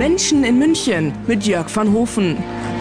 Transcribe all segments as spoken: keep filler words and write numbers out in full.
Menschen in München mit Jörg van Hofen.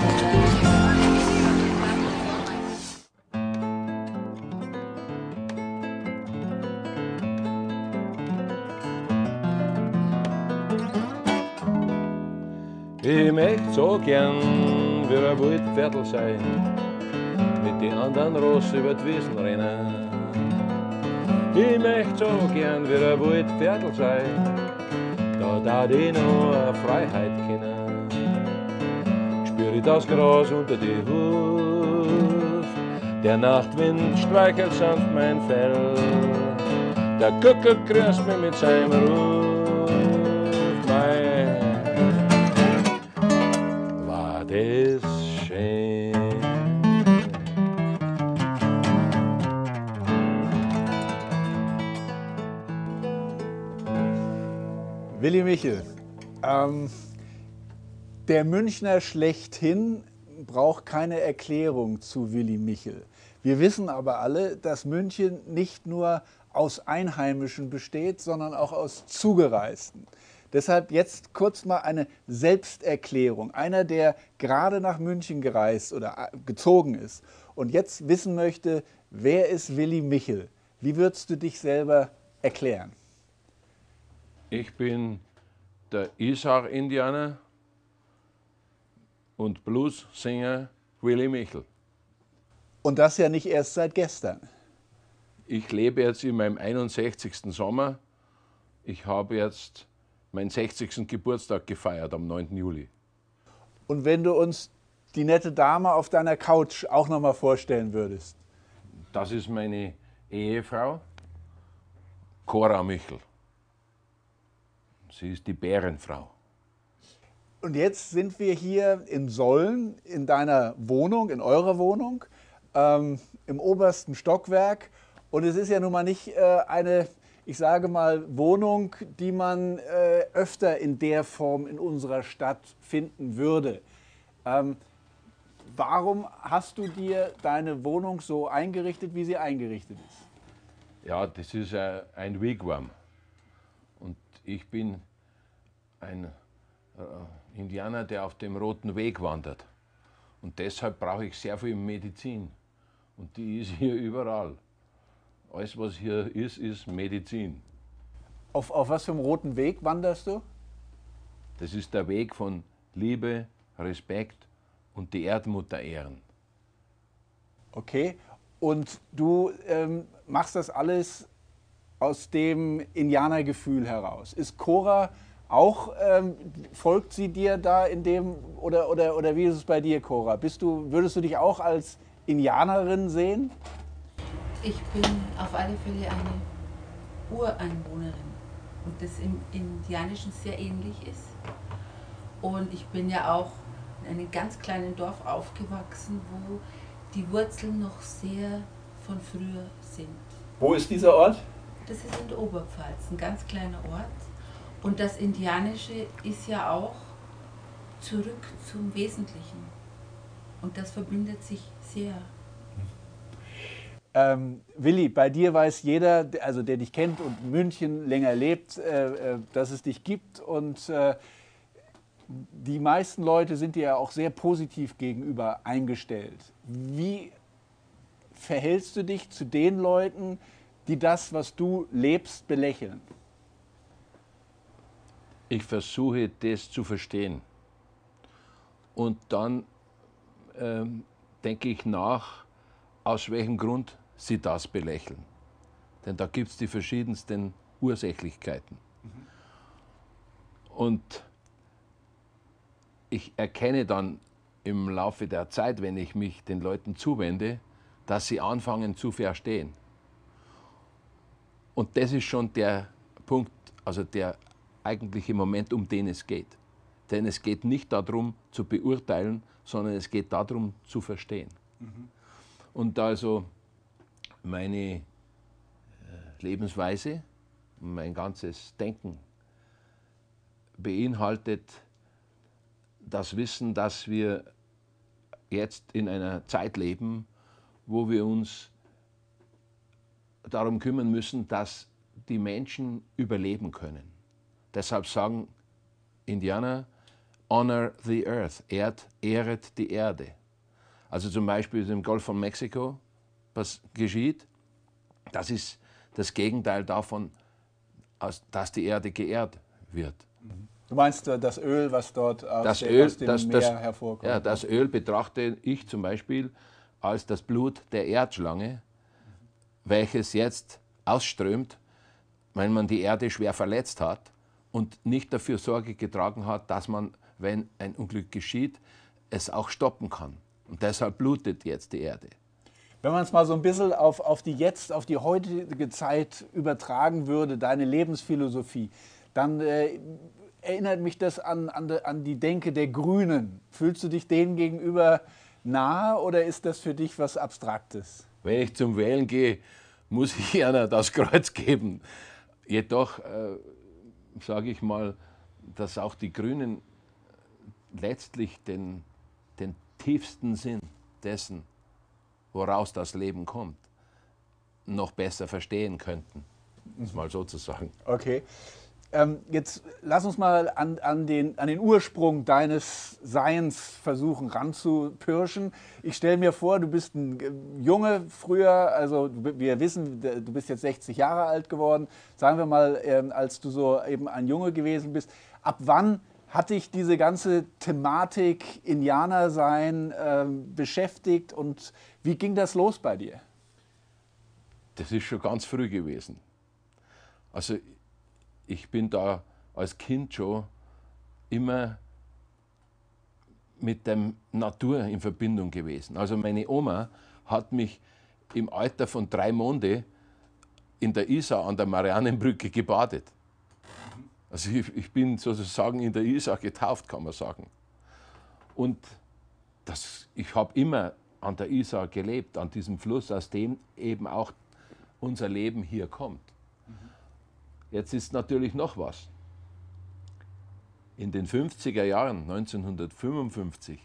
Ich möcht so gern wie ein Waldpferdl sein, mit den anderen Ross über die Wiesen rennen. Ich möcht so gern wie ein Waldpferdl sein, da darf ich noch eine Freiheit kennen. Spür ich das Gras unter die Huf, der Nachtwind streichelt sanft mein Fell, der Kuckuck grüßt mich mit seinem Ruf. Mein war das schön. Willi Michel, ähm, der Münchner schlechthin braucht keine Erklärung zu Willi Michel. Wir wissen aber alle, dass München nicht nur aus Einheimischen besteht, sondern auch aus Zugereisten. Deshalb jetzt kurz mal eine Selbsterklärung. Einer, der gerade nach München gereist oder gezogen ist und jetzt wissen möchte, wer ist Willi Michel? Wie würdest du dich selber erklären? Ich bin der Isar-Indianer und Blues-Sänger Willi Michel. Und das ja nicht erst seit gestern. Ich lebe jetzt in meinem einundsechzigsten Sommer. Ich habe jetzt meinen sechzigsten Geburtstag gefeiert am neunten Juli. Und wenn du uns die nette Dame auf deiner Couch auch noch mal vorstellen würdest? Das ist meine Ehefrau, Cora Michel. Sie ist die Bärenfrau. Und jetzt sind wir hier in Solln, in deiner Wohnung, in eurer Wohnung, ähm, im obersten Stockwerk. Und es ist ja nun mal nicht äh, eine, ich sage mal, Wohnung, die man äh, öfter in der Form in unserer Stadt finden würde. Ähm, warum hast du dir deine Wohnung so eingerichtet, wie sie eingerichtet ist? Ja, das ist äh, ein Wigwam. Und ich bin ein äh, Indianer, der auf dem Roten Weg wandert. Und deshalb brauche ich sehr viel Medizin. Und die ist hier überall. Alles, was hier ist, ist Medizin. Auf, auf was für einem roten Weg wanderst du? Das ist der Weg von Liebe, Respekt und die Erdmutter ehren. Okay. Und du ähm, machst das alles aus dem Indianergefühl heraus. Ist Cora auch, ähm, folgt sie dir da in dem, oder, oder, oder wie ist es bei dir, Cora? Bist du, würdest du dich auch als Indianerin sehen? Ich bin auf alle Fälle eine Ureinwohnerin und das im Indianischen sehr ähnlich ist. Und ich bin ja auch in einem ganz kleinen Dorf aufgewachsen, wo die Wurzeln noch sehr von früher sind. Wo ist dieser Ort? Das ist in der Oberpfalz, ein ganz kleiner Ort. Und das Indianische ist ja auch zurück zum Wesentlichen. Und das verbindet sich sehr. Ähm, Willi, bei dir weiß jeder, also der dich kennt und in München länger lebt, äh, dass es dich gibt. Und äh, die meisten Leute sind dir ja auch sehr positiv gegenüber eingestellt. Wie verhältst du dich zu den Leuten, die das, was du lebst, belächeln? Ich versuche, das zu verstehen. Und dann ähm, denke ich nach, aus welchem Grund sie das belächeln. Denn da gibt es die verschiedensten Ursächlichkeiten. Mhm. Und ich erkenne dann im Laufe der Zeit, wenn ich mich den Leuten zuwende, dass sie anfangen zu verstehen. Und das ist schon der Punkt, also der eigentliche Moment, um den es geht. Denn es geht nicht darum, zu beurteilen, sondern es geht darum, zu verstehen. Mhm. Und also meine äh, Lebensweise, mein ganzes Denken beinhaltet das Wissen, dass wir jetzt in einer Zeit leben, wo wir uns darum kümmern müssen, dass die Menschen überleben können. Deshalb sagen Indianer, honor the earth, Erd, ehret die Erde. Also zum Beispiel im Golf von Mexiko, was geschieht, das ist das Gegenteil davon, dass die Erde geehrt wird. Du meinst das Öl, was dort aus, das der, Öl, aus dem das, Meer das, hervorkommt? Ja, das Öl betrachte ich zum Beispiel als das Blut der Erdschlange, welches jetzt ausströmt, wenn man die Erde schwer verletzt hat und nicht dafür Sorge getragen hat, dass man, wenn ein Unglück geschieht, es auch stoppen kann. Und deshalb blutet jetzt die Erde. Wenn man es mal so ein bisschen auf, auf die jetzt, auf die heutige Zeit übertragen würde, deine Lebensphilosophie, dann äh, erinnert mich das an, an, de, an die Denke der Grünen. Fühlst du dich denen gegenüber nahe oder ist das für dich was Abstraktes? Wenn ich zum Wählen gehe, muss ich einer das Kreuz geben. Jedoch äh, sage ich mal, dass auch die Grünen letztlich den, den tiefsten Sinn dessen, woraus das Leben kommt, noch besser verstehen könnten, um es mal so zu sagen. Okay. Ähm, jetzt lass uns mal an, an, den, an den Ursprung deines Seins versuchen ranzupirschen. Ich stelle mir vor, du bist ein Junge früher, also wir wissen, du bist jetzt sechzig Jahre alt geworden. Sagen wir mal, ähm, als du so eben ein Junge gewesen bist, ab wann hat dich diese ganze Thematik Indianersein ähm, beschäftigt und wie ging das los bei dir? Das ist schon ganz früh gewesen. Also ich bin da als Kind schon immer mit der Natur in Verbindung gewesen. Also meine Oma hat mich im Alter von drei Monaten in der Isar an der Marianenbrücke gebadet. Also ich, ich bin sozusagen in der Isar getauft, kann man sagen. Und das, ich habe immer an der Isar gelebt, an diesem Fluss, aus dem eben auch unser Leben hier kommt. Jetzt ist natürlich noch was. In den fünfziger Jahren, neunzehnhundertfünfundfünfzig,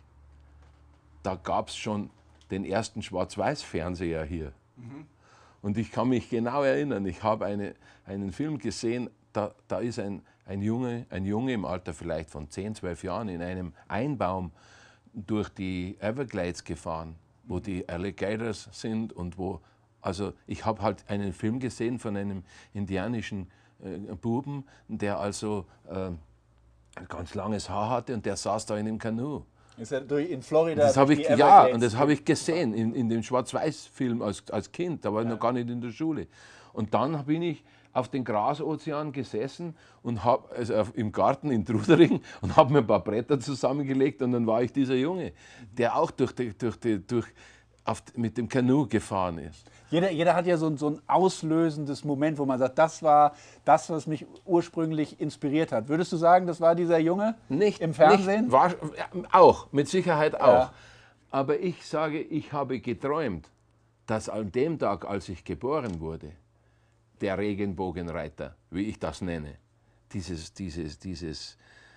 da gab es schon den ersten Schwarz-Weiß-Fernseher hier. Mhm. Und ich kann mich genau erinnern, ich habe eine, einen Film gesehen, da, da ist ein, ein, Junge, ein Junge im Alter vielleicht von zehn, zwölf Jahren in einem Einbaum durch die Everglades gefahren, wo die Alligators sind und wo, also ich habe halt einen Film gesehen von einem indianischen äh, Buben, der also äh, ganz langes Haar hatte und der saß da in dem Kanu. Ist er durch, in Florida? Das habe ich, ja, und das habe ich gesehen in, in dem Schwarz-Weiß-Film als, als Kind, da war ich ja noch gar nicht in der Schule. Und dann bin ich auf den Grasozean gesessen und hab, also im Garten in Trudering und habe mir ein paar Bretter zusammengelegt und dann war ich dieser Junge, der auch durch die, durch die, durch, auf, mit dem Kanu gefahren ist. Jeder, jeder hat ja so ein, so ein auslösendes Moment, wo man sagt, das war das, was mich ursprünglich inspiriert hat. Würdest du sagen, das war dieser Junge nicht, im Fernsehen? Nicht, war, ja, auch, mit Sicherheit auch. Ja. Aber ich sage, ich habe geträumt, dass an dem Tag, als ich geboren wurde, der Regenbogenreiter, wie ich das nenne, dieses, dieses, dieses,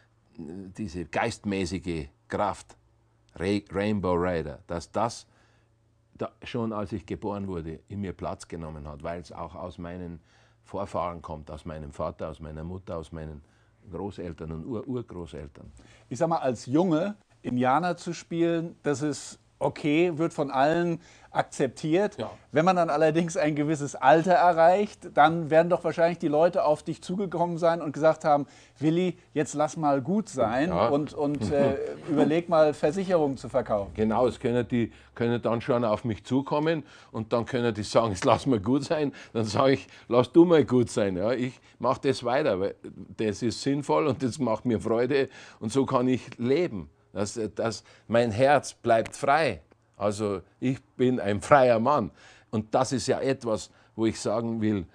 diese geistmäßige Kraft, Rainbow Rider, dass das da schon als ich geboren wurde, in mir Platz genommen hat, weil es auch aus meinen Vorfahren kommt, aus meinem Vater, aus meiner Mutter, aus meinen Großeltern und Ur Urgroßeltern. Ich sag mal, als Junge Indianer zu spielen, das ist okay, wird von allen akzeptiert. Ja. Wenn man dann allerdings ein gewisses Alter erreicht, dann werden doch wahrscheinlich die Leute auf dich zugekommen sein und gesagt haben, Willi, jetzt lass mal gut sein ja. und, und äh, überleg mal, Versicherungen zu verkaufen. Genau, es können die können dann schon auf mich zukommen und dann können die sagen, es lass mal gut sein. Dann sage ich, lass du mal gut sein. Ja, ich mache das weiter, weil das ist sinnvoll und das macht mir Freude und so kann ich leben. Das, das, mein Herz bleibt frei. Also ich bin ein freier Mann. Und das ist ja etwas, wo ich sagen will,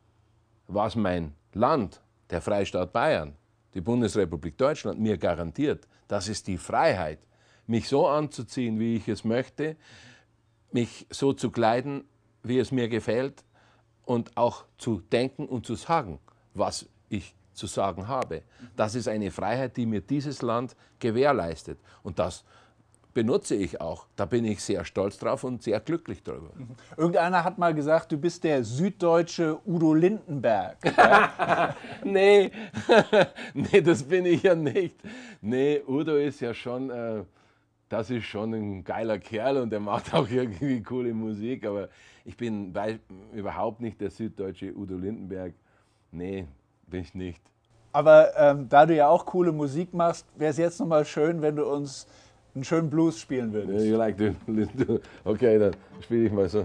was mein Land, der Freistaat Bayern, die Bundesrepublik Deutschland mir garantiert, das ist die Freiheit, mich so anzuziehen, wie ich es möchte, mich so zu kleiden, wie es mir gefällt und auch zu denken und zu sagen, was ich zu sagen habe. Das ist eine Freiheit, die mir dieses Land gewährleistet. Und das benutze ich auch. Da bin ich sehr stolz drauf und sehr glücklich darüber. Irgendeiner hat mal gesagt, du bist der süddeutsche Udo Lindenberg. Ja? nee, nee, das bin ich ja nicht. Nee, Udo ist ja schon, äh, das ist schon ein geiler Kerl und der macht auch irgendwie coole Musik, aber ich bin bei, überhaupt nicht der süddeutsche Udo Lindenberg. Nee, bin ich nicht. Aber ähm, da du ja auch coole Musik machst, wäre es jetzt nochmal schön, wenn du uns einen schönen Blues spielen würdest. Yeah, you like to, okay, dann spiele ich mal so.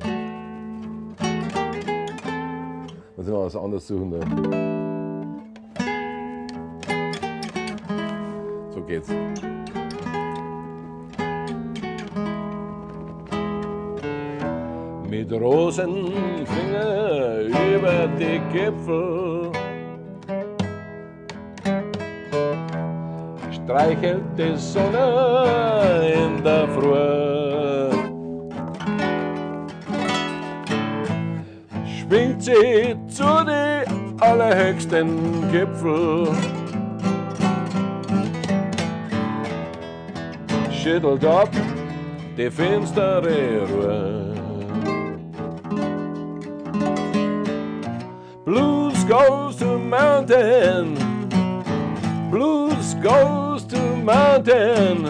Muss ich mal was anderes suchen. Da. So geht's. Mit Rosenfinger über die Gipfel streichelt die Sonne in der Früh, schwingt sie zu den allerhöchsten Gipfel, schüttelt ab die finstere Ruhe. Blues goes to mountain, blues goes to mountain,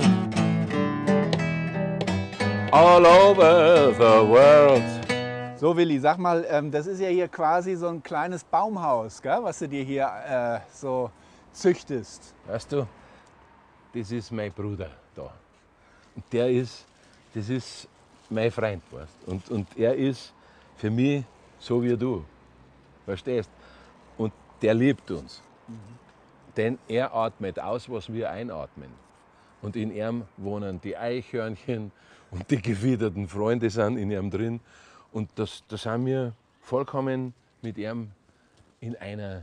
all over the world. So Willi, sag mal, ähm, das ist ja hier quasi so ein kleines Baumhaus, gell, was du dir hier äh, so züchtest. Weißt du, das ist mein Bruder da. Und der ist, das ist mein Freund, weißt? Und, und er ist für mich so wie du, verstehst? Und der liebt uns. Mhm. Denn er atmet aus, was wir einatmen. Und in ihm wohnen die Eichhörnchen und die gefiederten Freunde sind in ihm drin. Und das, das haben wir vollkommen mit ihm in einer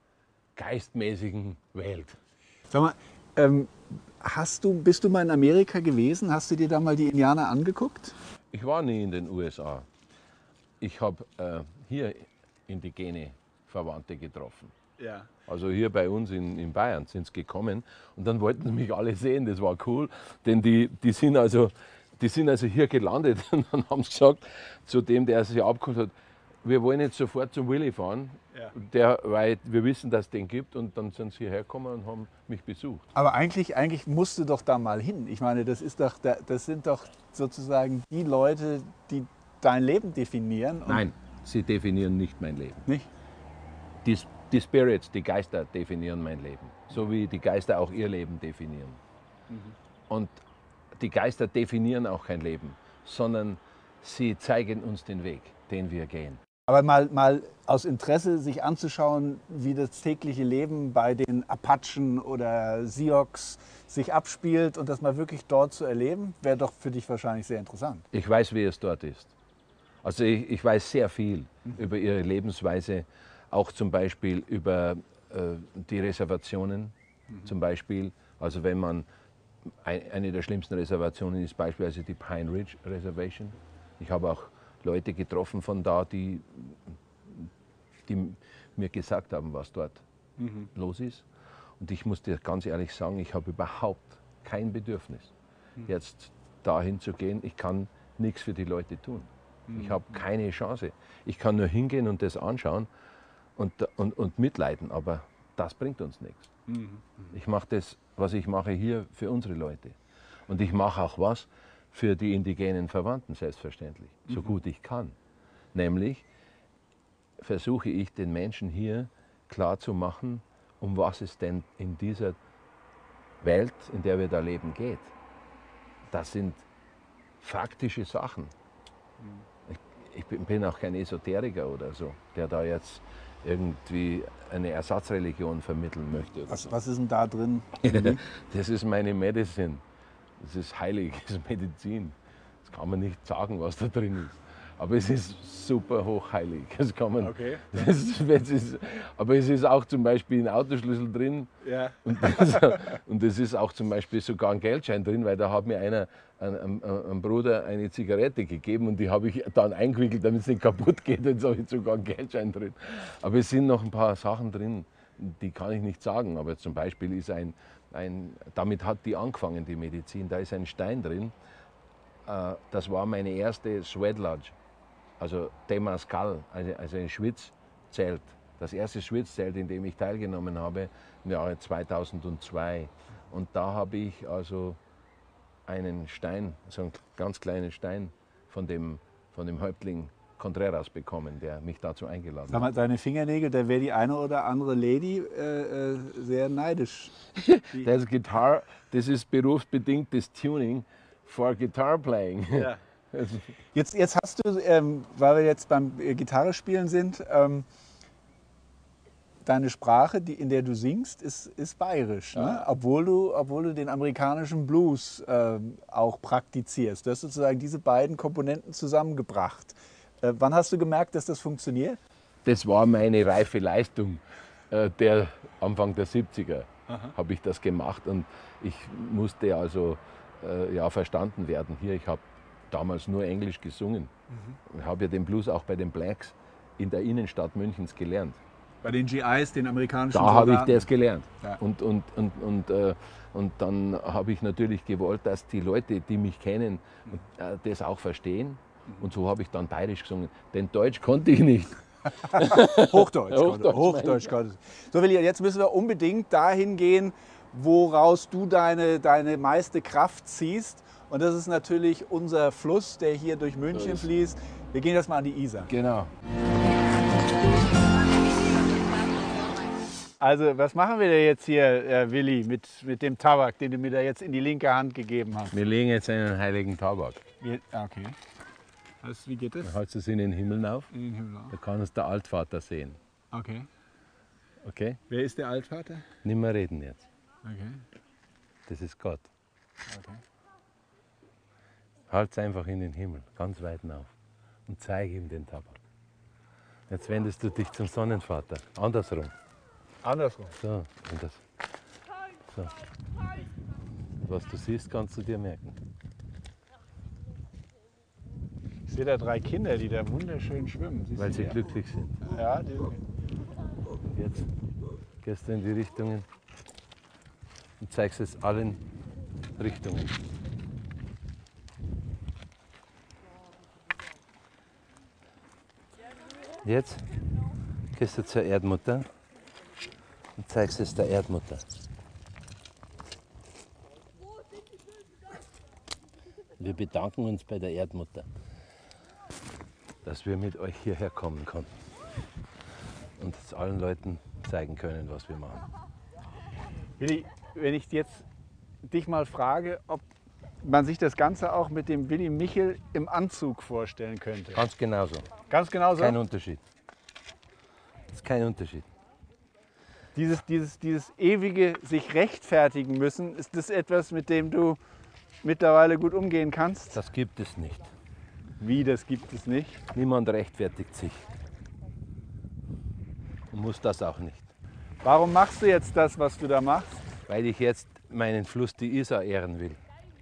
geistmäßigen Welt. Sag mal, ähm, hast du, bist du mal in Amerika gewesen? Hast du dir da mal die Indianer angeguckt? Ich war nie in den U S A. Ich habe äh, hier indigene Verwandte getroffen. Ja. Also hier bei uns in, in Bayern sind sie gekommen und dann wollten sie mich alle sehen, das war cool, denn die, die, sind, also, die sind also hier gelandet und dann haben sie gesagt, zu dem, der sich abgeholt hat, wir wollen jetzt sofort zum Willi fahren, ja. der, weil wir wissen, dass es den gibt, und dann sind sie hierher gekommen und haben mich besucht. Aber eigentlich, eigentlich musst du doch da mal hin. Ich meine, das, ist doch, das sind doch sozusagen die Leute, die dein Leben definieren. Nein, sie definieren nicht mein Leben. Nicht? Die, die Spirits, die Geister definieren mein Leben, so wie die Geister auch ihr Leben definieren. Mhm. Und die Geister definieren auch kein Leben, sondern sie zeigen uns den Weg, den wir gehen. Aber mal, mal aus Interesse sich anzuschauen, wie das tägliche Leben bei den Apachen oder Sioux sich abspielt und das mal wirklich dort zu erleben, wäre doch für dich wahrscheinlich sehr interessant. Ich weiß, wie es dort ist. Also ich, ich weiß sehr viel mhm. über ihre Lebensweise, auch zum Beispiel über äh, die Reservationen. Mhm. Zum Beispiel, also wenn man, ein, eine der schlimmsten Reservationen ist beispielsweise die Pine Ridge Reservation. Ich habe auch Leute getroffen von da, die, die mir gesagt haben, was dort mhm. los ist. Und ich muss dir ganz ehrlich sagen, ich habe überhaupt kein Bedürfnis, mhm. jetzt dahin zu gehen. Ich kann nichts für die Leute tun. Mhm. Ich habe keine Chance. Ich kann nur hingehen und das anschauen und, und, und mitleiden, aber das bringt uns nichts. Mhm. Ich mache das, was ich mache hier, für unsere Leute. Und ich mache auch was für die indigenen Verwandten, selbstverständlich, so mhm. gut ich kann. Nämlich versuche ich den Menschen hier klarzumachen, um was es denn in dieser Welt, in der wir da leben, geht. Das sind faktische Sachen. Mhm. Ich, ich bin auch kein Esoteriker oder so, der da jetzt irgendwie eine Ersatzreligion vermitteln möchte. Was, so. was ist denn da drin? Das ist meine Medicine. Das ist heilig, das ist Medizin. Das kann man nicht sagen, was da drin ist. Aber es ist super hochheilig. Das kann man, okay. das, das ist, aber es ist auch zum Beispiel ein Autoschlüssel drin. Ja. Und, das, und es ist auch zum Beispiel sogar ein Geldschein drin, weil da hat mir einer, ein, ein, ein Bruder, eine Zigarette gegeben und die habe ich dann eingewickelt, damit es nicht kaputt geht. Jetzt habe ich sogar einen Geldschein drin. Aber es sind noch ein paar Sachen drin, die kann ich nicht sagen, aber zum Beispiel ist ein, ein damit hat die angefangen, die Medizin, da ist ein Stein drin, äh, das war meine erste Sweat Lodge, also Temazcal, also, also ein Schwitzzelt, das erste Schwitzzelt, in dem ich teilgenommen habe, im Jahre zweitausendzwei. Und da habe ich also einen Stein, so einen ganz kleinen Stein von dem, von dem Häuptling Contreras bekommen, der mich dazu eingeladen Sag mal, hat. deine Fingernägel, da wäre die eine oder andere Lady äh, äh, sehr neidisch. Das Guitar, das ist berufsbedingtes Tuning for Guitar Playing. Ja. Jetzt, jetzt hast du, ähm, weil wir jetzt beim äh, Gitarre spielen sind, ähm, deine Sprache, die, in der du singst, ist, ist bayerisch, ne? Ja. obwohl, du, obwohl du den amerikanischen Blues ähm, auch praktizierst. Du hast sozusagen diese beiden Komponenten zusammengebracht. Äh, wann hast du gemerkt, dass das funktioniert? Das war meine reife Leistung. Äh, der Anfang der siebziger habe ich das gemacht und ich musste also äh, ja, verstanden werden. Hier, ich habe damals nur Englisch gesungen. Mhm. Ich habe ja den Blues auch bei den Blacks in der Innenstadt Münchens gelernt. Bei den G Is, den amerikanischen Da habe ich Soldaten. das gelernt. Ja. Und, und, und, und, äh, und dann habe ich natürlich gewollt, dass die Leute, die mich kennen, äh, das auch verstehen. Und so habe ich dann bayerisch gesungen. Denn Deutsch konnte ich nicht. Hochdeutsch. Hochdeutsch, Hochdeutsch. Hochdeutsch. So, Willi, jetzt müssen wir unbedingt dahin gehen, woraus du deine, deine meiste Kraft ziehst. Und das ist natürlich unser Fluss, der hier durch München fließt. Wir gehen jetzt mal an die Isar. Genau. Also, was machen wir denn jetzt hier, äh, Willi, mit, mit dem Tabak, den du mir da jetzt in die linke Hand gegeben hast? Wir legen jetzt einen heiligen Tabak. Wir, okay. Also, wie geht das? Dann hältst du es in den Himmel auf. In den Himmel auf. Da kann es der Altvater sehen. Okay. Okay? Wer ist der Altvater? Nicht mehr reden jetzt. Okay. Das ist Gott. Okay. Halt es einfach in den Himmel, ganz weit auf. Und zeige ihm den Tabak. Jetzt wendest du dich zum Sonnenvater. Andersrum. Andersrum. So, und das. So. Was du siehst, kannst du dir merken. Ich sehe da drei Kinder, die da wunderschön schwimmen. Siehst Weil du sie die? glücklich sind. Ja, die, Jetzt gehst du in die Richtungen und zeigst es allen Richtungen. Jetzt gehst du zur Erdmutter und zeigst es der Erdmutter. Wir bedanken uns bei der Erdmutter, dass wir mit euch hierher kommen konnten und es allen Leuten zeigen können, was wir machen. Willi, wenn ich jetzt dich mal frage, ob man sich das Ganze auch mit dem Willi Michel im Anzug vorstellen könnte. Ganz genauso. Ganz genau so? Kein Unterschied. Das ist kein Unterschied. Dieses, dieses, dieses ewige sich rechtfertigen müssen, ist das etwas, mit dem du mittlerweile gut umgehen kannst? Das gibt es nicht. Wie, das gibt es nicht? Niemand rechtfertigt sich. Und muss das auch nicht. Warum machst du jetzt das, was du da machst? Weil ich jetzt meinen Fluss, die Isar, ehren will.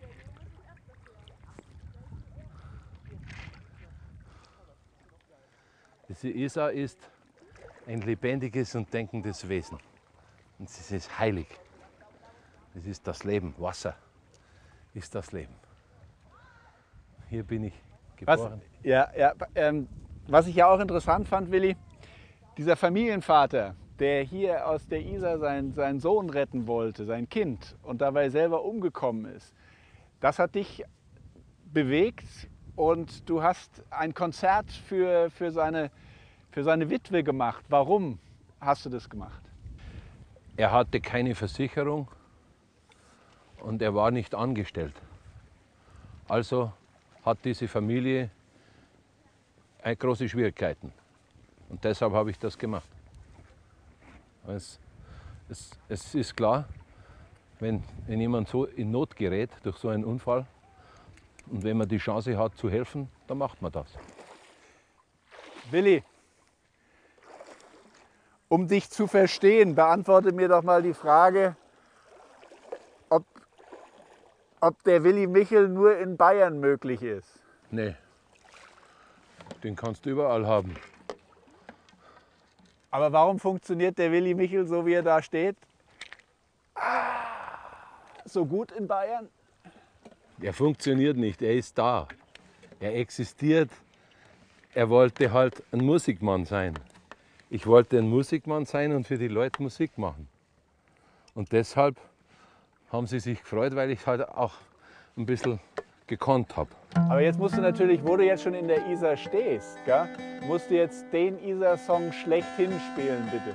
Diese Isar ist ein lebendiges und denkendes Wesen. Und es ist heilig. Es ist das Leben. Wasser ist das Leben. Hier bin ich Was, geboren. ja, ja, ähm, was ich ja auch interessant fand, Willi, dieser Familienvater, der hier aus der Isar seinen, seinen Sohn retten wollte, sein Kind, und dabei selber umgekommen ist, das hat dich bewegt und du hast ein Konzert für, für, seine, für seine Witwe gemacht. Warum hast du das gemacht? Er hatte keine Versicherung und er war nicht angestellt. Also hat diese Familie äh, große Schwierigkeiten. Und deshalb habe ich das gemacht. Es, es, es ist klar, wenn, wenn jemand so in Not gerät durch so einen Unfall und wenn man die Chance hat zu helfen, dann macht man das. Willi, um dich zu verstehen, beantworte mir doch mal die Frage, ob, ob der Willi Michel nur in Bayern möglich ist. Nee, den kannst du überall haben. Aber warum funktioniert der Willi Michel so, wie er da steht, so gut in Bayern? Er funktioniert nicht, er ist da. Er existiert. Er wollte halt ein Musikmann sein. Ich wollte ein Musikmann sein und für die Leute Musik machen. Und deshalb haben sie sich gefreut, weil ich halt auch ein bisschen gekonnt habe. Aber jetzt musst du natürlich, wo du jetzt schon in der Isar stehst, gell, musst du jetzt den Isar-Song schlechthin spielen, bitte.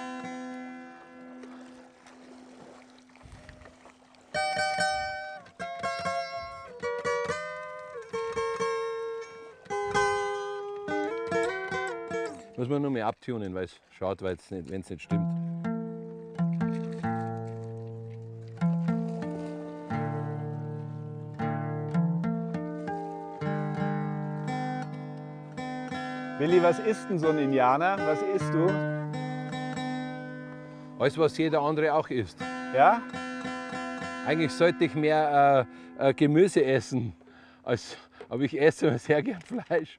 Muss man nur mehr abtunen, weil es schaut, wenn es nicht, nicht stimmt. Willi, was isst denn so ein Indianer? Was isst du? Alles, was jeder andere auch isst. Ja? Eigentlich sollte ich mehr äh, äh, Gemüse essen, als, aber ich esse sehr gern Fleisch.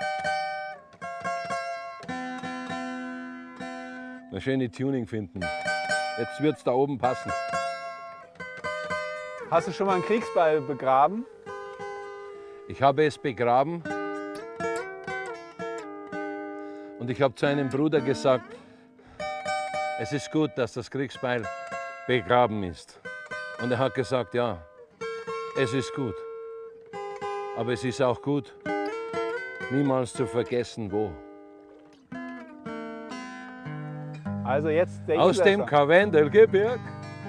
Eine schöne Tuning finden. Jetzt wird es da oben passen. Hast du schon mal einen Kriegsbeil begraben? Ich habe es begraben und ich habe zu einem Bruder gesagt, es ist gut, dass das Kriegsbeil begraben ist. Und er hat gesagt, ja, es ist gut. Aber es ist auch gut, niemals zu vergessen, wo. Also jetzt der Aus dem Karwendelgebirg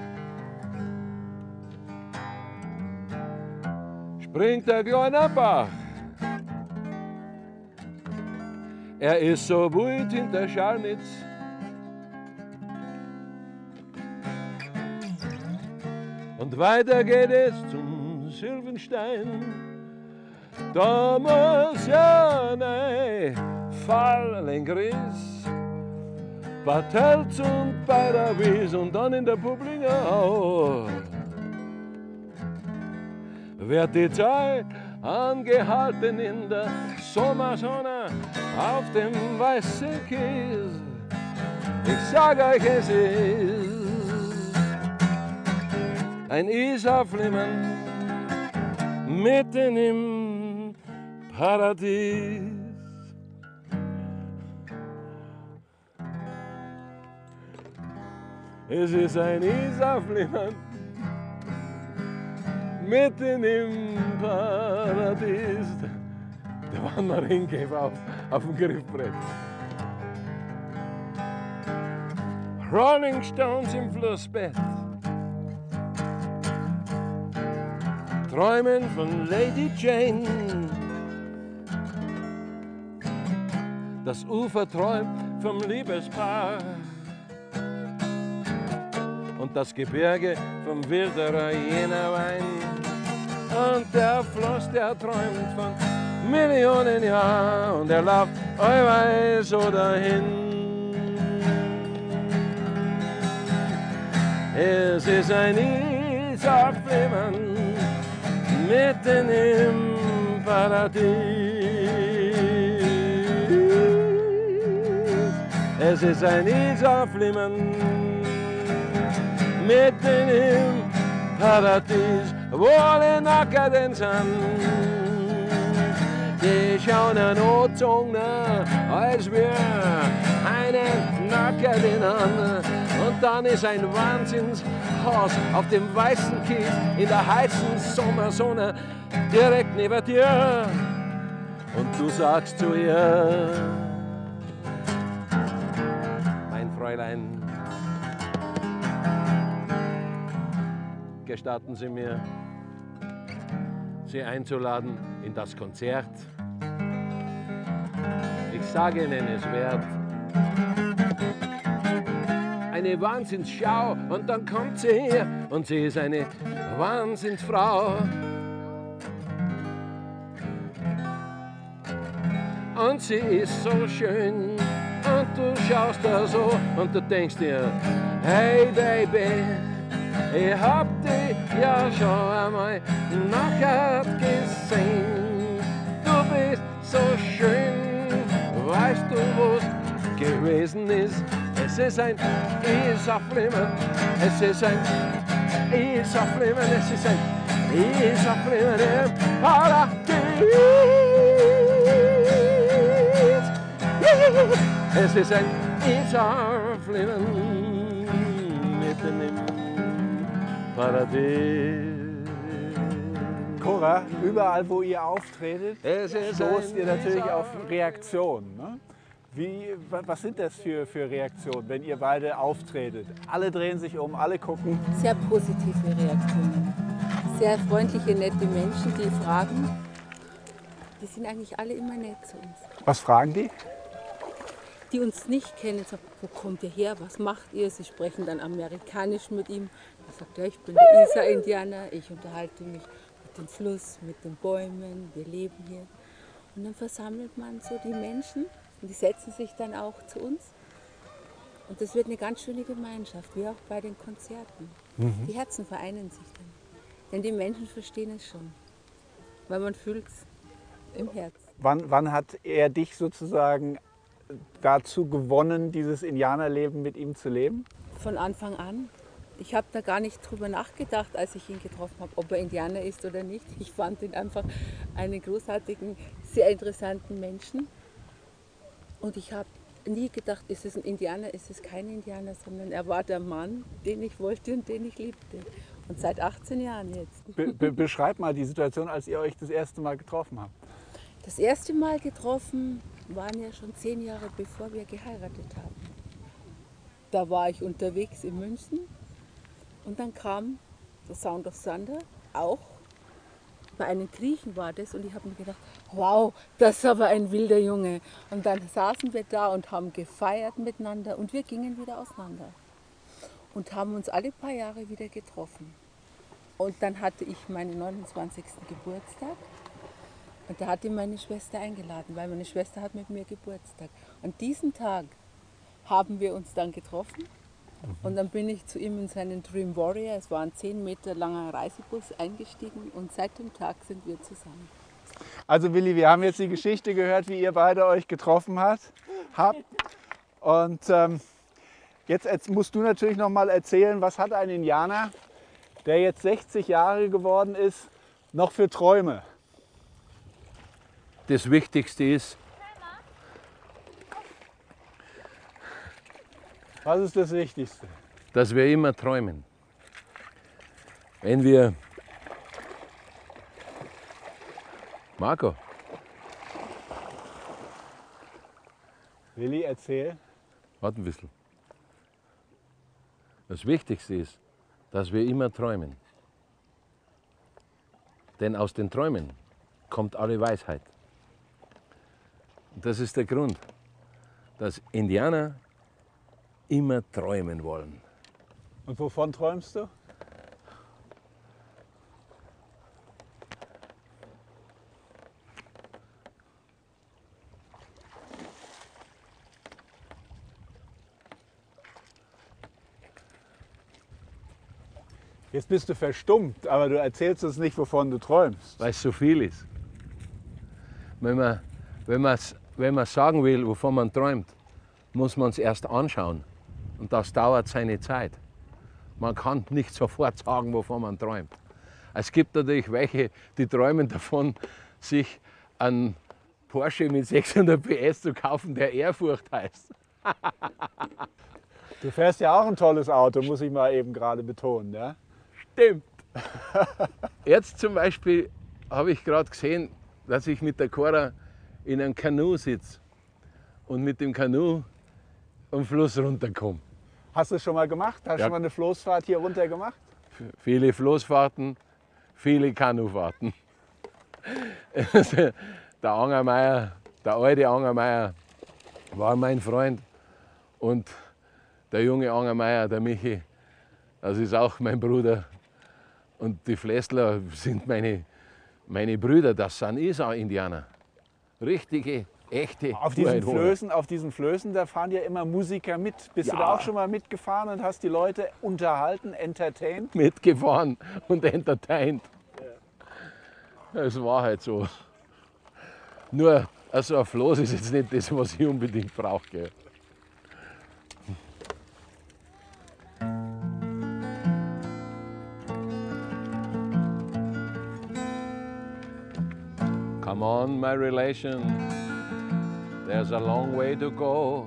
springt der kleine Bach. Er ist so weit hinter Scharnitz. Und weiter geht es zum Silvenstein. Da muss ja ne Fallengriss. Bad Tölz und bei der Wies und dann in der Publinger Au. Wird die Zeit angehalten in der Sommersonne auf dem weißen Kies. Ich sag euch, es ist ein Isarflimmern mitten im Paradies. Es ist ein Isarflimmern mitten im Paradies. Da waren wir hingehen auf, auf dem Griffbrett. Rolling Stones im Flussbett. Träumen von Lady Jane. Das Ufer träumt vom Liebespaar. Und das Gebirge vom Wilderer jener Wein. Und der Fluss, der träumt von Millionen Jahren. Und er läuft allweil so dahin. Es ist ein Isarflimmern mitten im Paradies. Es ist ein Isarflimmern mitten im Paradies, wo alle nackten sind. Die schauen angezogen, als wir einen Nackerten an. Und dann ist ein Wahnsinnshaus auf dem weißen Kies in der heißen Sommersonne direkt neben dir. Und du sagst zu ihr, mein Fräulein, gestatten Sie mir, Sie einzuladen in das Konzert. Ich sage Ihnen, es wird eine Wahnsinnsschau und dann kommt sie her und sie ist eine Wahnsinnsfrau. Und sie ist so schön und du schaust da so und du denkst dir, hey Baby, ich hab dich ja schon einmal nackert gesehen. Du bist so schön, weißt du was? gewesen ist. Es ist ein Isarflimmer, es ist ein Isarflimmer, es ist ein Isarflimmer im Paradies. Es ist ein Isarflimmer mitten im Paradies. Cora, überall wo ihr auftretet, Es ist stoßt ein ihr natürlich auf Isarflimmer. Reaktionen. Ne? Wie, wa- was sind das für, für Reaktionen, wenn ihr beide auftretet? Alle drehen sich um, alle gucken. Sehr positive Reaktionen. Sehr freundliche, nette Menschen, die fragen. Die sind eigentlich alle immer nett zu uns. Was fragen die? Die uns nicht kennen, sagen, wo kommt ihr her, was macht ihr? Sie sprechen dann amerikanisch mit ihm. Er sagt, ja, ich bin der Isar-Indianer, ich unterhalte mich mit dem Fluss, mit den Bäumen, wir leben hier. Und dann versammelt man so die Menschen und die setzen sich dann auch zu uns. Und das wird eine ganz schöne Gemeinschaft, wie auch bei den Konzerten. Die Herzen vereinen sich dann. Denn die Menschen verstehen es schon, weil man fühlt es im Herz. Wann, wann hat er dich sozusagen dazu gewonnen, dieses Indianerleben mit ihm zu leben? Von Anfang an. Ich habe da gar nicht drüber nachgedacht, als ich ihn getroffen habe, ob er Indianer ist oder nicht. Ich fand ihn einfach einen großartigen, sehr interessanten Menschen. Und ich habe nie gedacht, ist es ein Indianer, ist es kein Indianer, sondern er war der Mann, den ich wollte und den ich liebte. Und seit achtzehn Jahren jetzt. Be be beschreib mal die Situation, als ihr euch das erste Mal getroffen habt. Das erste Mal getroffen waren ja schon zehn Jahre bevor wir geheiratet haben. Da war ich unterwegs in München und dann kam der Sound of Thunder, auch bei einem Griechen war das, und ich habe mir gedacht, wow, das ist aber ein wilder Junge. Und dann saßen wir da und haben gefeiert miteinander und wir gingen wieder auseinander und haben uns alle paar Jahre wieder getroffen. Und dann hatte ich meinen neunundzwanzigsten Geburtstag. Und da hat ihn meine Schwester eingeladen, weil meine Schwester hat mit mir Geburtstag. Und diesen Tag haben wir uns dann getroffen. Und dann bin ich zu ihm in seinen Dream Warrior, es war ein zehn Meter langer Reisebus, eingestiegen. Und seit dem Tag sind wir zusammen. Also Willi, wir haben jetzt die Geschichte gehört, wie ihr beide euch getroffen hat, habt. Und ähm, jetzt, jetzt musst du natürlich noch mal erzählen, was hat ein Indianer, der jetzt sechzig Jahre geworden ist, noch für Träume? Das Wichtigste ist, Was ist das Wichtigste? dass wir immer träumen. Wenn wir... Marco, Willi, erzähl. warte ein bisschen. Das Wichtigste ist, dass wir immer träumen. Denn aus den Träumen kommt alle Weisheit. Und das ist der Grund, dass Indianer immer träumen wollen. Und wovon träumst du? Jetzt bist du verstummt, aber du erzählst uns nicht, wovon du träumst. Weil es so viel ist. Wenn man, wenn man's, wenn man sagen will, wovon man träumt, muss man es erst anschauen. Und das dauert seine Zeit. Man kann nicht sofort sagen, wovon man träumt. Es gibt natürlich welche, die träumen davon, sich einen Porsche mit sechshundert P S zu kaufen, der Ehrfurcht heißt. Du fährst ja auch ein tolles Auto, muss ich mal eben gerade betonen. Ja? Stimmt. Jetzt zum Beispiel habe ich gerade gesehen, dass ich mit der Cora in einem Kanu sitze und mit dem Kanu am Fluss runterkomme. Hast du es schon mal gemacht? Hast du Ja. schon mal eine Floßfahrt hier runter gemacht? Viele Floßfahrten, viele Kanufahrten. Der Angermeier, der alte Angermeier war mein Freund und der junge Angermeier, der Michi, das ist auch mein Bruder. Und die Flässler sind meine, meine Brüder, das sind Isar-Indianer. Richtige, echte Auf diesen, Ureinwohner. Flößen, auf diesen Flößen, da fahren ja immer Musiker mit. Bist du Ja. da auch schon mal mitgefahren und hast die Leute unterhalten, entertained? Mitgefahren und entertained. Es war halt so. Nur also ein Floß ist jetzt nicht das, was ich unbedingt brauche. Gell. Come on, my relation, there's a long way to go.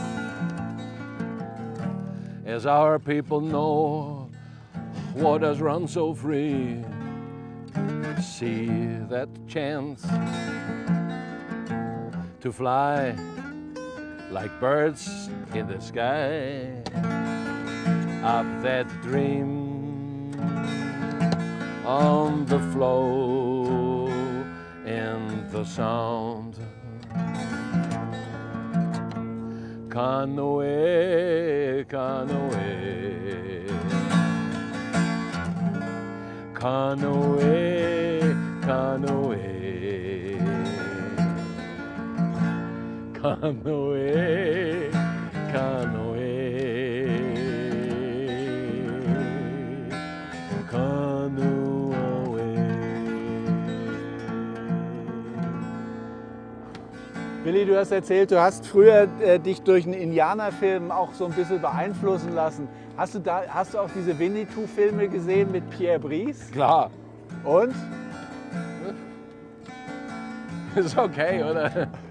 As our people know, waters run so free. See that chance to fly like birds in the sky, up that dream on the flow and the sound. Canoe, canoe, canoe, canoe, canoe, canoe, Willi, du hast erzählt, du hast früher äh, dich durch einen Indianerfilm auch so ein bisschen beeinflussen lassen. Hast du, da, hast du auch diese Winnetou-Filme gesehen mit Pierre Brice? Klar. Und? Ist okay, oder?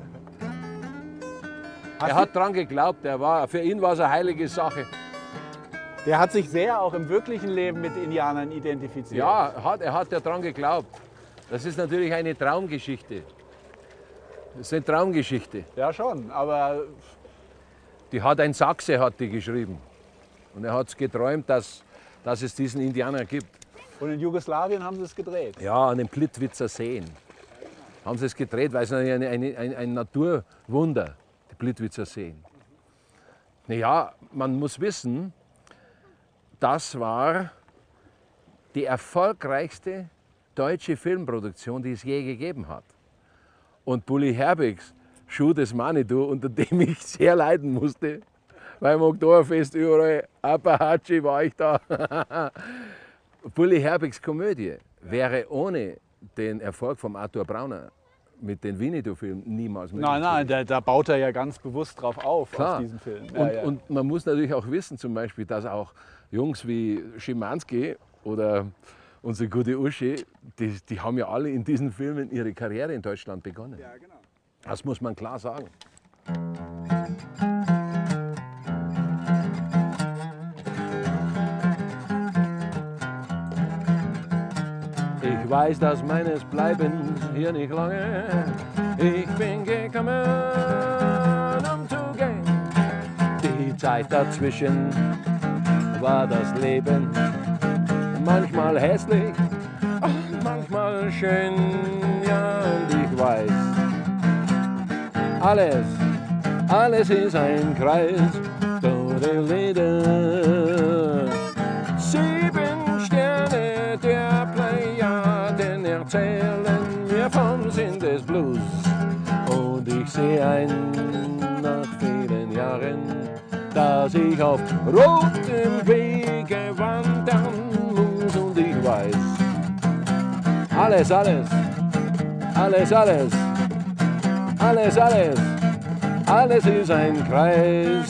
Hast Er hat dran geglaubt, er war, für ihn war es eine heilige Sache. Der hat sich sehr auch im wirklichen Leben mit Indianern identifiziert. Ja, hat, er hat ja dran geglaubt. Das ist natürlich eine Traumgeschichte. Das ist eine Traumgeschichte. Ja, schon, aber Die hat ein Sachse hat die geschrieben. Und er hat geträumt, dass, dass es diesen Indianer gibt. und in Jugoslawien haben sie es gedreht. Ja, an den Plitwitzer Seen haben sie es gedreht, weil es eine, eine, ein, ein Naturwunder, die Plitwitzer Seen. Naja, man muss wissen, das war die erfolgreichste deutsche Filmproduktion, die es je gegeben hat. Und Bully Herbigs Schuh des Manitou, unter dem ich sehr leiden musste, weil im Oktoberfest überall Apahachi war ich da. Bully Herbigs Komödie wäre ohne den Erfolg von Arthur Brauner mit den Winnetou-Filmen niemals möglich Nein, nein, gewesen. da, da baut er ja ganz bewusst drauf auf, Klar. auf diesen Film. Ja, Und, ja. und man muss natürlich auch wissen, zum Beispiel, dass auch Jungs wie Schimanski oder unsere gute Uschi, die, die haben ja alle in diesen Filmen ihre Karriere in Deutschland begonnen. ja, genau. Das muss man klar sagen. Ich weiß, dass meines Bleibens hier nicht lange. Ich bin gekommen, um zu gehen. Die Zeit dazwischen war das Leben manchmal hässlich, manchmal schön. Ja, und ich weiß, alles, alles ist ein Kreis. Sieben Sterne der Plejaden erzählen mir vom Sinn des Blues. Und ich sehe ein, nach vielen Jahren, dass ich auf rotem Wege wandern muss. Und ich weiß, alles, alles, alles, alles, alles, alles, alles ist ein Kreis.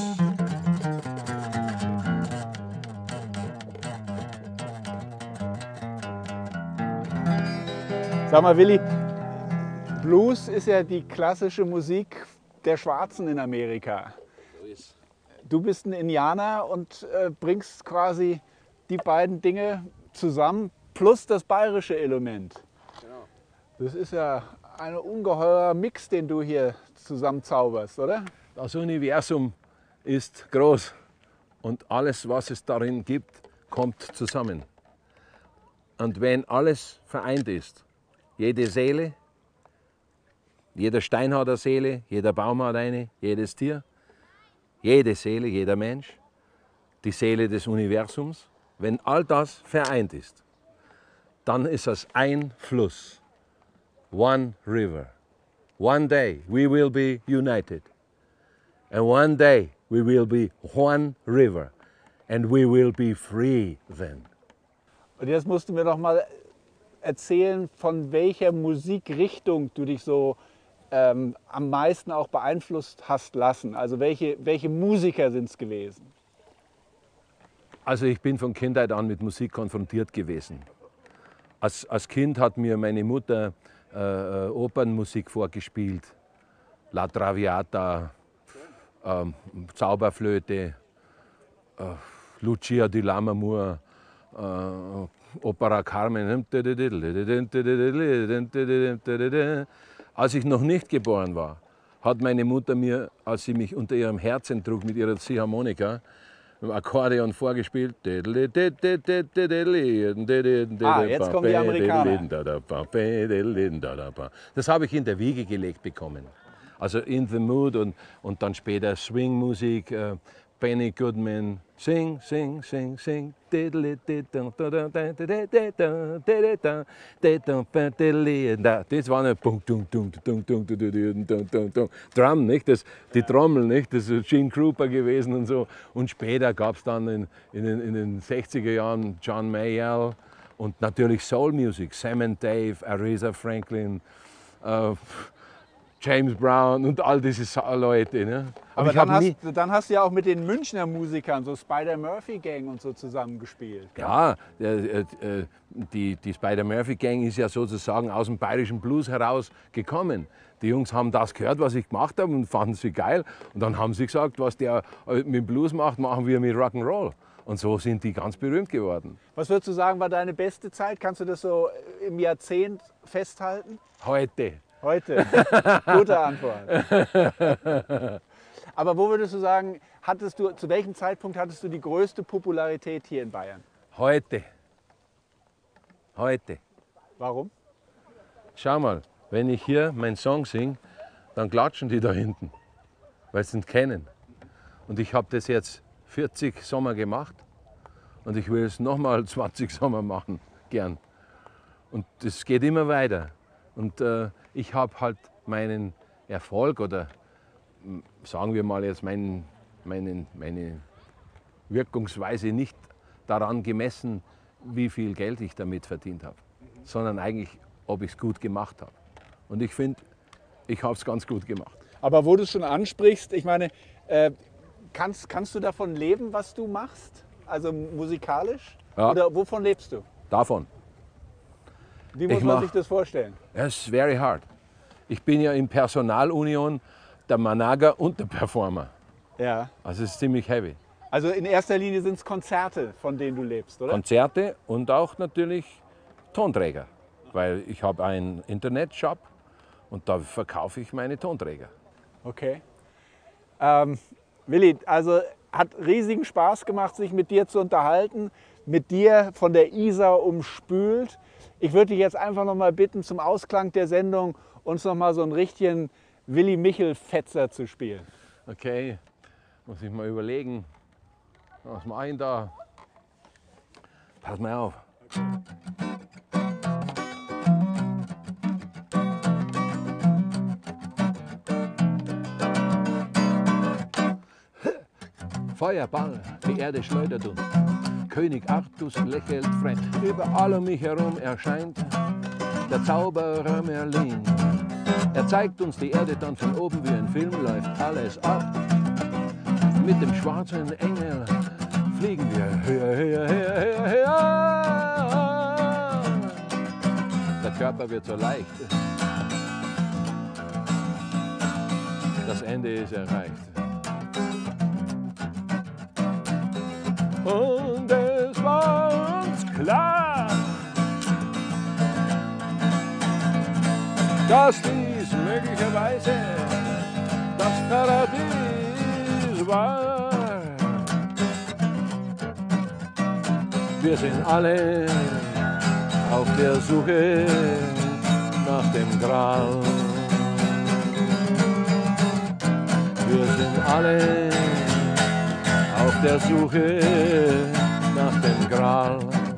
Sag mal, Willi, Blues ist ja die klassische Musik der Schwarzen in Amerika. Du bist ein Indianer und äh, bringst quasi die beiden Dinge zusammen, plus das bayerische Element. Das ist ja ein ungeheurer Mix, den du hier zusammenzauberst, oder? Das Universum ist groß und alles, was es darin gibt, kommt zusammen. Und wenn alles vereint ist, jede Seele, jeder Stein hat eine Seele, jeder Baum hat eine, jedes Tier, jede Seele, jeder Mensch, die Seele des Universums, wenn all das vereint ist, dann ist es ein Fluss, one river. One day we will be united. And one day we will be one river. And we will be free then. Und jetzt musst du mir doch mal erzählen, von welcher Musikrichtung du dich so ähm, am meisten auch beeinflusst hast lassen. Also welche, welche Musiker sind es gewesen? Also ich bin von Kindheit an mit Musik konfrontiert gewesen. Als, als Kind hat mir meine Mutter äh, Opernmusik vorgespielt. La Traviata, äh, Zauberflöte, äh, Lucia di Lammermoor, äh, Opera Carmen. Als ich noch nicht geboren war, hat meine Mutter mir, als sie mich unter ihrem Herzen trug mit ihrer Ziehharmonika, im Akkordeon vorgespielt. Ah, jetzt kommen die Amerikaner. Das habe ich in der Wiege gelegt bekommen. Also In the Mood und, und dann später Swingmusik, äh, Benny Goodman, sing, sing, sing, sing. Das war eine Drum, nicht? Das, die Trommel, nicht? Das ist Gene Krupa gewesen und so. Und später gab es dann in, in, den, in den sechziger Jahren John Mayall und natürlich Soul Music, Sam and Dave, Aretha Franklin, äh, James Brown und all diese Leute. Ne? Aber, Aber dann, hast, dann hast du ja auch mit den Münchner Musikern, so Spider-Murphy-Gang und so zusammengespielt. Ja, äh, äh, die, die Spider-Murphy-Gang ist ja sozusagen aus dem bayerischen Blues heraus gekommen. Die Jungs haben das gehört, was ich gemacht habe und fanden sie geil. Und dann haben sie gesagt, was der mit dem Blues macht, machen wir mit Rock'n'Roll. Und so sind die ganz berühmt geworden. Was würdest du sagen, war deine beste Zeit? Kannst du das so im Jahrzehnt festhalten? Heute. Heute. Gute Antwort. Aber wo würdest du sagen, hattest du, zu welchem Zeitpunkt hattest du die größte Popularität hier in Bayern? Heute. Heute. Warum? Schau mal, wenn ich hier meinen Song singe, dann klatschen die da hinten, weil sie ihn kennen. Und ich habe das jetzt vierzig Sommer gemacht und ich will es nochmal zwanzig Sommer machen, gern. Und es geht immer weiter. Und äh, ich habe halt meinen Erfolg oder sagen wir mal jetzt meinen, meinen, meine Wirkungsweise nicht daran gemessen, wie viel Geld ich damit verdient habe, sondern eigentlich, ob ich es gut gemacht habe. Und ich finde, ich habe es ganz gut gemacht. Aber wo du es schon ansprichst, ich meine, äh, kannst, kannst du davon leben, was du machst? Also musikalisch? Ja. Oder wovon lebst du? Davon. Wie muss ich man mach, sich das vorstellen? Es ist very hard. Ich bin ja in Personalunion der Manager und der Performer. Ja. Also es ist ziemlich heavy. Also in erster Linie sind es Konzerte, von denen du lebst, oder? Konzerte und auch natürlich Tonträger. Weil ich habe einen Internetshop und da verkaufe ich meine Tonträger. Okay. Ähm, Willi, also hat riesigen Spaß gemacht, sich mit dir zu unterhalten, mit dir von der Isar umspült. Ich würde dich jetzt einfach noch mal bitten, zum Ausklang der Sendung uns noch mal so einen richtigen Willi Michel-Fetzer zu spielen. Okay, muss ich mal überlegen. Was mache ich denn da? Pass mal auf. Feuerball, die Erde schleudert uns. König Artus lächelt fremd. Überall um mich herum erscheint der Zauberer Merlin. Er zeigt uns die Erde dann von oben wie ein Film, läuft alles ab. Mit dem schwarzen Engel fliegen wir höher, höher, höher, höher, höher. Der Körper wird so leicht. Das Ende ist erreicht. Und es war uns klar, dass dies möglicherweise das Paradies war. Wir sind alle auf der Suche nach dem Gral. Wir sind alle auf der Suche nach dem Gral.